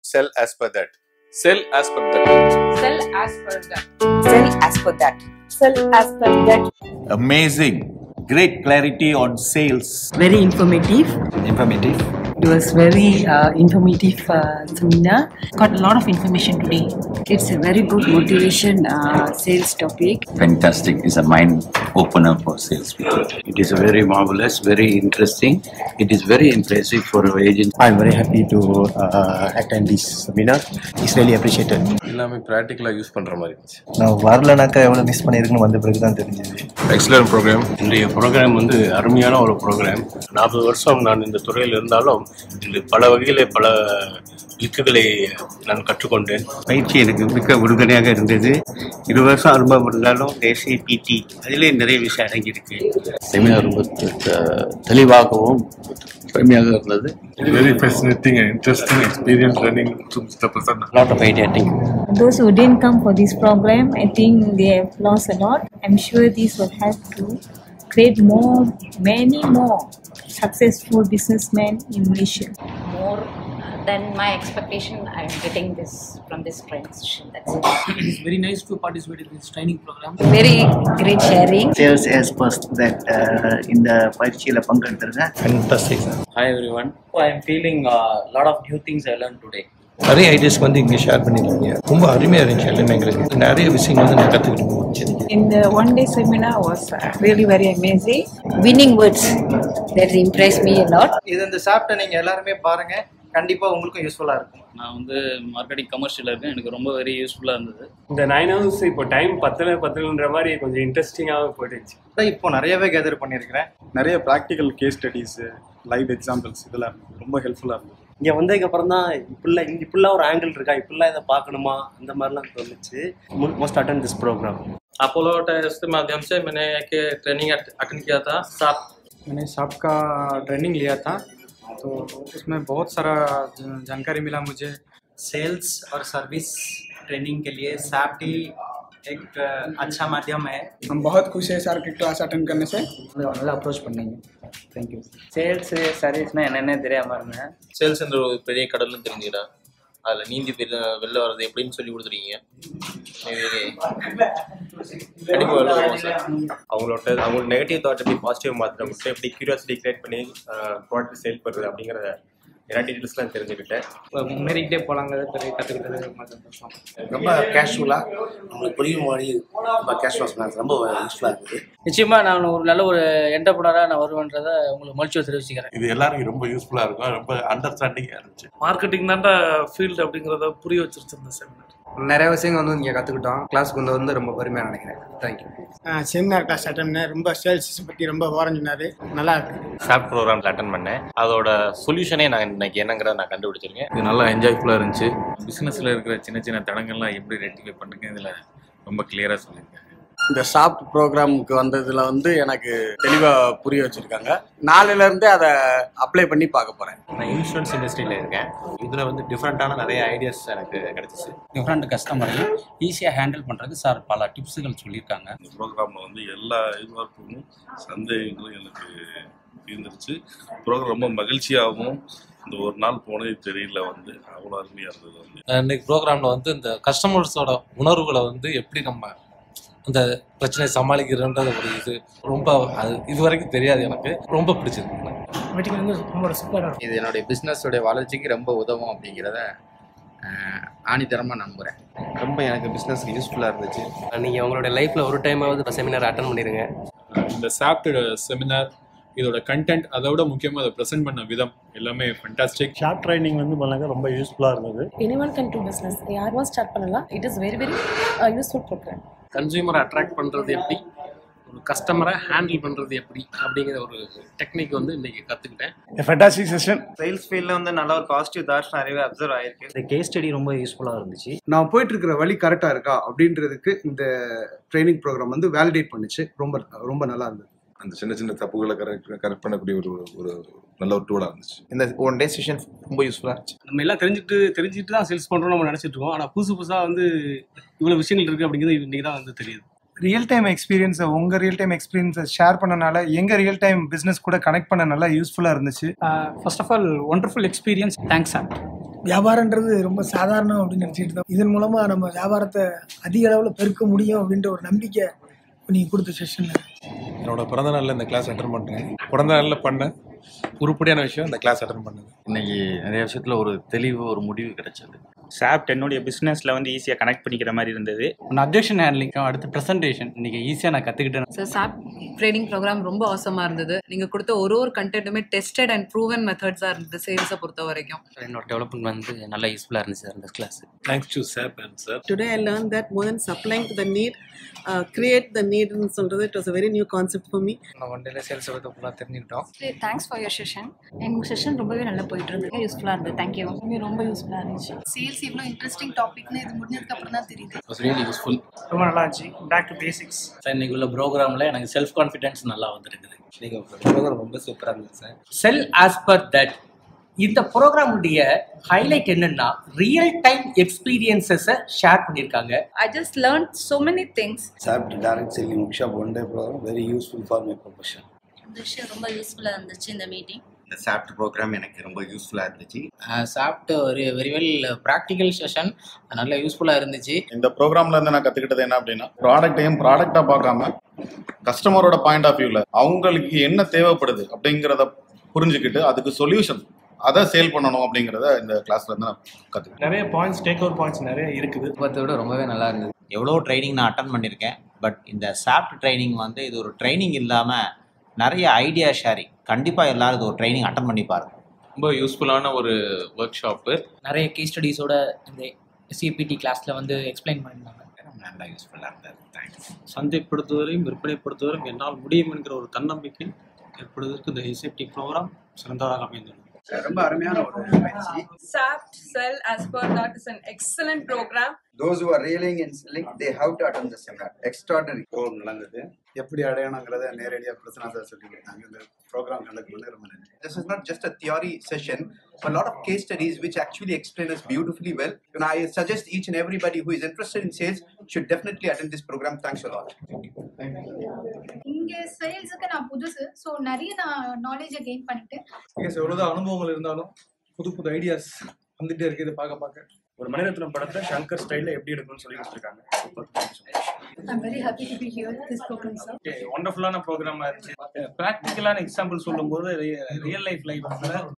Sell as per that. Sell as per that. Sell as per that. Sell as per that. Sell as per that. Amazing. Great clarity on sales. Very informative. It was very informative seminar. Got a lot of information today. It's a very good motivation sales topic. Fantastic. It's a mind opener for salespeople. It is very marvelous, very interesting. It is very impressive for our agents. I'm very happy to attend this seminar. It's really appreciated. எல்லாமே பிராக்டிகலா use பண்ற மாதிரி இருந்துச்சு. நான் வரலனாக்கா எவ்வளவு miss பண்ணிருக்குன்னு வந்த பிறகு தான் தெரிஞ்சது. Excellent program. இன்றைய ப்ரோக்ராம் வந்து அருமையான ஒரு ப்ரோக்ராம். 40 வருஷம் நான் இந்த துறையில் இருந்தாலும் இதில் பல வகையில் பல யுக்திகளை நான் கற்றுக்கொண்டேன். பயிற்சி எனக்கு மிக்க உறுதுணையாக இருந்தது. 20 வருஷம் அனுபவம் இருந்தாலும் தேசிய பிடி அதிலே நிறைய விஷயம் அடங்கியிருக்கு. செமினார் ரொம்ப தெளிவாகவும் பெருமையாக இருந்தது. Very fascinating and interesting experience learning to Mr. Prasanna. Lot of idea, I think. Those who didn't come for this program, I think they have lost a lot. I'm sure this will help to create many more successful businessmen in Malaysia. More than my expectation, I'm getting this from this training session. That's it. It's very nice to participate in this training program. Very great sharing. Sales as first that in the பயிற்சியில பங்கெடுத்துருங்க. Fantastic. Hi everyone. I am feeling a lot of new things I learned today. நிறைய ideas வந்து இங்கே share பண்ணிருக்கீங்க. ரொம்ப அருமையாக இருந்துச்சு எல்லாமே எங்களுக்கு. நிறைய விஷயங்கள் வந்து நான் கற்றுக்கிட்டு போச்சு. In the one-day seminar was really very amazing. Winning words that impressed me a lot. இது இந்த சாப்பிட்ட நீங்க எல்லாருமே பாருங்க. கண்டிப்பா உங்களுக்கும் யூஸ்ஃபுல்லா இருக்கும். நான் வந்து மார்க்கெட்டிங் கமர்ஷியல் இருக்கேன். எனக்கு ரொம்ப வெரி யூஸ்ஃபுல்லாக இருந்தது. இந்த 9 hours இப்போ டைம் பத்தலன்ற மாதிரி கொஞ்சம் இன்ட்ரெஸ்டிங்காக போயிடுச்சு. இப்போ நிறையவே கேதர் பண்ணியிருக்கிறேன். நிறைய practical case studies, live examples இதெல்லாம் ரொம்ப ஹெல்ப்ஃபுல்லாக இருந்தது. இங்கே வந்ததுக்கு அப்புறம் தான் இப்படிலாம் ஒரு ஆங்கிள் இருக்கா, இப்படிலாம் இதை பார்க்கணுமா, அந்த மாதிரிலாம் தோணுச்சு. Most attend this programme. Apollo test के माध्यम से मैंने एक ट्रेनिंग अटेंड किया था. मैंने SAP का ट्रेनिंग लिया था, तो उसमें बहुत सारा जानकारी मिला मुझे. सेल्स और सर्विस ट्रेनिंग के लिए SAP ही एक अच्छा माध्यम है. हम बहुत खुश है सर की क्लास अटेंड करने से. நல்லா அப்ரோச் பண்ணீங்க. Thank you. சேல்ஸ் சர்வீஸ்னா என்னென்ன தெரியாம இருந்தேன். சேல்ஸ் என்ற ஒரு பெரிய கடல்னு தெரிஞ்சுக்கிறேன். அதில் நீந்தி வெளில வர்றது எப்படின்னு சொல்லி கொடுத்துருக்கீங்க. கண்டிப்பாக வெளில வருவோம் சார். அவங்களோட நெகட்டிவ் தாட் எப்படி பாசிட்டிவ் மாத்திரம் மட்டும் எப்படி கியூரியாசிட்டி கிரியேட் பண்ணி ப்ராடக்ட் சேல் பண்ணுறது அப்படிங்கிறத எல்லா டீட்டெயில்ஸ்லாம் தெரிஞ்சுக்கிட்டேன். முன்னேறிக்கிட்டே போகலாங்கிறத பெரிய கற்றுக்கிட்டது ரொம்ப சந்தோஷம். ரொம்ப கேஷுவலாக உங்களுக்கு புரியும் மாதிரி ரொம்ப கேஷுவலாக சொன்னாங்க. ரொம்ப யூஸ்ஃபுல்லாக இருக்குது. நிச்சயமா நான் ஒரு நல்ல ஒரு என்டர்பிரனராக நான் வருவேன்றதை உங்களுக்கு மகிழ்ச்சியை தெரிவிச்சுக்கிறேன். இது எல்லாருக்கும் ரொம்ப யூஸ்ஃபுல்லாக இருக்கும். ரொம்ப அண்டர்ஸ்டாண்டிங்காக இருந்துச்சு. மார்க்கெட்டிங் தான்டா ஃபீல்டு அப்படிங்கிறத புரிய வச்சிருந்த செமினார். நிறைய விஷயங்கள் வந்து இங்கே கற்றுக்கிட்டோம். கிளாஸுக்கு வந்து ரொம்ப பெருமையாக நினைக்கிறேன். தேங்க்யூ. செமினார் கிளாஸ் அட்டன் பண்ணேன். ரொம்ப சேல்ஸ் பற்றி ரொம்ப வரைஞ்சினாரு. நல்லா இருக்கு. சாப் ப்ரோக்ராம்ஸ் அட்டன் பண்ணேன். அதோட சொல்யூஷனே நான் இன்னைக்கு என்னங்கிறத நான் கண்டுபிடிச்சிருக்கேன். இது நல்லா என்ஜாய்ஃபுல்லாக இருந்துச்சு. பிஸ்னஸில் இருக்கிற சின்ன சின்ன தடங்கள்லாம் எப்படி ரெக்டிஃபை பண்ணுங்க இதில் ரொம்ப கிளியராக சொல்லியிருக்காங்க. இந்த சாப் ப்ரோக்ராமுக்கு வந்ததில் வந்து எனக்கு தெளிவாக புரிய வச்சுருக்காங்க. நாளையிலேருந்தே அதை அப்ளை பண்ணி பார்க்க போகிறேன். நான் இன்சூரன்ஸ் இண்டஸ்ட்ரியில் இருக்கேன். இதில் வந்து டிஃப்ரெண்ட்டான நிறைய ஐடியாஸ் எனக்கு கிடைச்சிச்சு. டிஃப்ரெண்ட் கஸ்டமரையும் ஈஸியாக ஹேண்டில் பண்ணுறதுக்கு சார் பல டிப்ஸுகள் சொல்லியிருக்காங்க. இந்த ப்ரோக்ராமில் வந்து எல்லா எதிர்பார்ப்பும் சந்தேகங்களும் எனக்கு இருந்துருச்சு. ப்ரோக்ராம் ரொம்ப மகிழ்ச்சியாகவும் இந்த ஒரு நாள் போனே தெரியல வந்து அவ்வளோ அருமையாக இருந்தது. வந்து இன்னைக்கு ப்ரோக்ராமில் வந்து இந்த கஸ்டமர்ஸோட உணர்வுகளை வந்து எப்படி நம்ம அந்த பிரச்சனையை சமாளிக்கிறன்றது ஒரு இது ரொம்ப அது இது வரைக்கும் தெரியாது. எனக்கு ரொம்ப பிடிச்சிருக்கு. மீட்டிங் வந்து ரொம்ப சூப்பராக இருக்கும். இது என்னுடைய பிஸ்னஸோடைய வளர்ச்சிக்கு ரொம்ப உதவும் அப்படிங்கிறத ஆணித்தரமாக நம்புகிறேன். ரொம்ப எனக்கு பிஸ்னஸ்க்கு யூஸ்ஃபுல்லாக இருந்துச்சு. நீங்கள் உங்களோட லைஃப்பில் ஒரு டைமாவது செமினார் அட்டன் பண்ணிடுங்க. இந்த சாப்டோட செமினார் இதோட கண்டென்ட் அதோட முக்கியமாக அதை ப்ரெசென்ட் பண்ண விதம் எல்லாமே ஃபண்டாஸ்டிக். ஷார்ட் ட்ரைனிங் வந்து பண்ணாங்க ரொம்ப யூஸ்ஃபுல்லாக இருந்தது. Anyone can do business. யாரும் ஸ்டார்ட் பண்ணலாம். It is very useful program. கன்சியூமரை அட்ராக்ட் பண்ணுறது எப்படி, ஒரு கஸ்டமரை ஹேண்டில் பண்ணுறது எப்படி அப்படிங்கிற ஒரு டெக்னிக் வந்து இன்றைக்கி கற்றுக்கிட்டேன். Fantastic session. சேல்ஸ் ஃபீல்டில் வந்து நல்ல ஒரு பாசிட்டிவ் தாட்ஸ் நிறையவே அப்சர்வ் ஆயிருக்கு. இந்த கேஸ் ஸ்டடி ரொம்ப யூஸ்ஃபுல்லாக இருந்துச்சு. நான் போயிட்டு இருக்கிற வழி கரெக்டாக இருக்கா அப்படின்றதுக்கு இந்த ட்ரைனிங் ப்ரோக்ராம் வந்து வேலிடேட் பண்ணிச்சு. ரொம்ப ரொம்ப நல்லா இருந்தது. அந்த சின்ன சின்ன தப்புகளை கரெக்ட் பண்ணக்கூடிய ஒரு நல்ல ஒரு டூலாக இருந்துச்சு. இந்த ஒன் டே செஷன் ரொம்ப யூஸ்ஃபுல்லாக இருந்துச்சு. நம்ம எல்லாம் தெரிஞ்சுட்டு தான் சேல்ஸ் பண்ணுறோம் நம்ம நினச்சிட்டு இருக்கோம். ஆனால் புதுசாக வந்து இவ்வளோ விஷயங்கள் இருக்குது அப்படிங்கிறது இன்றைக்கி தான் வந்து தெரியுது. ரியல் டைம் எக்ஸ்பீரியன்ஸை உங்கள் ரியல் டைம் எக்ஸ்பீரியன்ஸை ஷேர் பண்ணனால எங்கள் ரியல் டைம் பிஸ்னஸ் கூட கனெக்ட் பண்ண நல்லா யூஸ்ஃபுல்லாக இருந்துச்சு. First of all wonderful experience. Thanks sir. வியாபாரன்றது ரொம்ப சாதாரணம் அப்படின்னு நினச்சிட்டு இருந்தோம். இதன் மூலமாக நம்ம வியாபாரத்தை அதிக அளவில் பெருக்க முடியும் அப்படின்ற ஒரு நம்பிக்கை நீங்கள் கொடுத்த செஷனில். என்னோட பிறந்த நாளில் இந்த கிளாஸ் அட்டன் பண்ணுறேன். பிறந்த நாளில் பண்ண உருப்படியான விஷயம் இந்த கிளாஸ் அட்டன் பண்ணது. இன்னைக்கு நிறைய விஷயத்தில் ஒரு தெளிவு, ஒரு முடிவு கிடைச்சது. சாப்ட் என்னுடைய பிஸ்னஸில் வந்து ஈஸியாக கனெக்ட் பண்ணிக்கிற மாதிரி இருந்தது. அப்ஜெக்ஷன் ஹேண்ட்லிங், அடுத்து ப்ரெசன்டேஷன் இன்னைக்கு ஈஸியாக நான் கற்றுக்கிட்டேன். சார் சாப் ட்ரேடிங் ப்ரோக்ராம் ரொம்ப அவசமாக இருந்தது. நீங்கள் கொடுத்த ஒரு கண்டென்ட்டுமே டெஸ்டட் அண்ட் ப்ரூவன் மெத்தட்ஸாக இருந்தது சேல்ஸை பொறுத்த வரைக்கும். என்னோட டெவலப்மெண்ட் வந்து நல்லா யூஸ்ஃபுல்லாக இருந்துச்சு சார் இந்த கிளாஸ். தேங்க்ஸ் டு சாப் and sir. Today I learned that more than supplying to the need, create the need ன்னு சொல்றது it was a very new concept for me. நான் ஒன் டேல சேல்ஸ் பத்தி ஃபுல்லாக தெரிஞ்சுக்கிட்டோம். Thanks for your session. எங்கள் session ரொம்பவே நல்லா போயிட்டு இருந்தது, யூஸ்ஃபுல்லாக இருந்தது. தேங்க்யூ. ரொம்ப யூஸ்ஃபுல்லாக இருந்துச்சு. சேல்ஸ் இவ்வளோ இன்ட்ரெஸ்டிங் டாபிக்னு இது முடிஞ்சதுக்கு அப்புறம் தான் தெரியுது. It was really useful. ரொம்ப நல்லா இருந்துச்சு. Back to basics. சார் இன்னைக்கு உள்ள ப்ரோக்ராமில் எனக்கு செல்ஃப் கான்ஃபிடென்ஸ் நல்லா வந்திருக்குது. இன்னைக்கு ப்ரோக்ராம் ரொம்ப சூப்பராக இருந்துச்சு sir. Sell as per that. இந்த ப்ரோக்ராமுடைய ஹைலைட் என்னன்னா ரியல் டைம் எக்ஸ்பீரியன்சஸை ஷேர் பண்ணியிருக்காங்க. I just learned so many things. SAP direct selling workshop one day program very useful for my profession. இந்த விஷயம் ரொம்ப யூஸ்ஃபுல்லாக இருந்துச்சு இந்த மீட்டிங். இந்த சாப்ட் ப்ரோக்ராம் எனக்கு ரொம்ப யூஸ்ஃபுல்லாக இருந்துச்சு. சாப்ட் ஒரு வெரி வெல் ப்ராக்டிக்கல் செஷன், நல்ல யூஸ்ஃபுல்லாக இருந்துச்சு. இந்த ப்ரோக்ராம்ல இருந்து நான் கற்றுக்கிட்டது என்ன அப்படின்னா, ப்ராடக்டையும் ப்ராடக்டாக பார்க்காம கஸ்டமரோட பாயிண்ட் ஆஃப் வியூவில் அவங்களுக்கு என்ன தேவைப்படுது அப்படிங்கிறத புரிஞ்சுக்கிட்டு அதுக்கு சொல்யூஷன் அதை சேல் பண்ணணும் அப்படிங்கிறத இந்த கிளாஸ்ல இருந்து நான் கற்றுக்கிட்டேன். நிறைய பாயிண்ட்ஸ், டேக் ஓவர் பாயிண்ட்ஸ் நிறைய இருக்குது. விட ரொம்பவே நல்லா இருந்தது. எவ்வளோ ட்ரைனிங் நான் அட்டன் பண்ணியிருக்கேன். பட் இந்த சாப்ட் ட்ரைனிங் வந்து இது ஒரு ட்ரைனிங் இல்லாமல் நிறைய ஐடியா ஷேரிங். கண்டிப்பாக எல்லாரும் இது ஒரு ட்ரைனிங் அட்டன் பண்ணி பாருங்க. ரொம்ப யூஸ்ஃபுல்லான ஒரு ஒர்க் ஷாப்பு. நிறைய கேஸ் ஸ்டடீஸோட இந்த சிபிடி கிளாஸில் வந்து எக்ஸ்பிளைன் பண்ணியிருந்தாங்க. நல்லா யூஸ்ஃபுல்லாக இருந்தது. தேங்க்ஸ். சந்தைப்படுத்துவதையும் விற்பனைப்படுத்துவதையும் என்னால் முடியும் என்கிற ஒரு தன்னம்பிக்கை ஏற்படுவதற்கு இந்த எஸ்எஃப்டி ப்ரோக்ராம் சிறந்ததாக அமைந்துள்ளது. ரொம்ப அருமையான ஒரு பயிற்சி. Sapt Sell as per that is an excellent program. Those who are reeling and selling, they have to attend the seminar. Extraordinary program நடந்தது. எப்படி அடையணுங்கிறத நேரடியாக பிரசன்னா சார் சொல்லி கொடுத்தாங்க. இந்த ப்ரோக்ராம் கண்டக்ட் பண்ண ரொம்ப நன்றி. This is not just a theory session, but a lot of case studies which actually explain us beautifully well. And I suggest each and everybody who is interested in sales should definitely attend this program. Thanks a lot. இங்க சேல்ஸுக்கு நான் புதுசு, so நிறைய நான் நாலேஜை gain பண்ணிட்டேன். எவ்வளோதான் அனுபவங்கள் இருந்தாலும் புது புது ஐடியாஸ் வந்துட்டே இருக்குது பார்க்க. ஒரு மணிரத்னம் படத்தை ஷங்கர் ஸ்டைலில் எப்படி எடுக்கணும்னு சொல்லி கொடுத்துருக்காங்க. I'm very happy to be here this program, sir. ஒண்டர்ஃபுல்லான ப்ரோக்ராமாக இருந்துச்சு. ப்ராக்டிக்கலான எக்ஸாம்பிள் சொல்லும்போது ரியல் லைஃப்ல